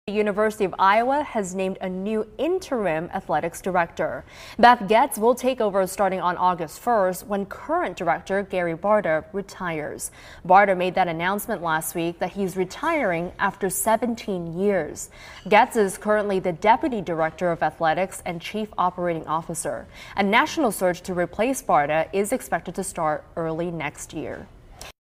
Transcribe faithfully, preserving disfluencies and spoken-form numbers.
The University of Iowa has named a new interim athletics director. Beth Getz will take over starting on August first when current director Gary Barta retires. Barta made that announcement last week that he's retiring after seventeen years. Getz is currently the deputy director of athletics and chief operating officer. A national search to replace Barta is expected to start early next year.